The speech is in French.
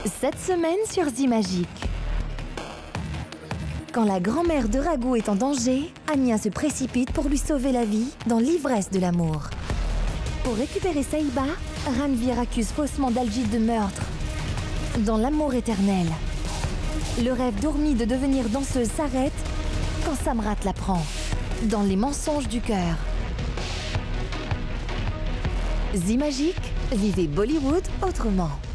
Cette semaine sur Zimagique. Quand la grand-mère de Ragou est en danger, Anya se précipite pour lui sauver la vie dans l'ivresse de l'amour. Pour récupérer Saïba, Ranveer accuse faussement Daljeet de meurtre. Dans l'amour éternel, le rêve dormi de devenir danseuse s'arrête quand Samrat l'apprend. Dans les mensonges du cœur. Zimagique, vivez Bollywood autrement.